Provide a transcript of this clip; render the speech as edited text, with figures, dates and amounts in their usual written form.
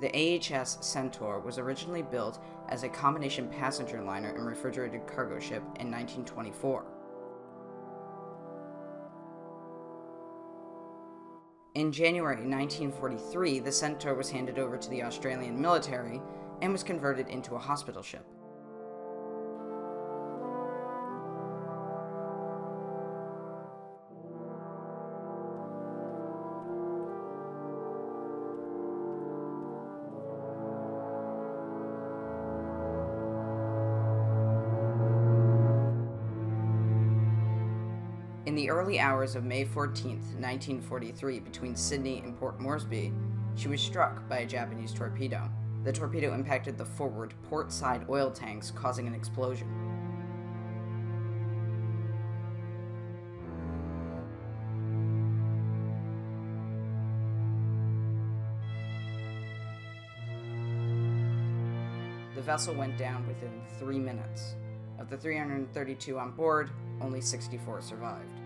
The AHS Centaur was originally built as a combination passenger liner and refrigerated cargo ship in 1924. In January 1943, the Centaur was handed over to the Australian military and was converted into a hospital ship. In the early hours of May 14, 1943, between Sydney and Port Moresby, she was struck by a Japanese torpedo. The torpedo impacted the forward port side oil tanks, causing an explosion. The vessel went down within 3 minutes. Of the 332 on board, only 64 survived.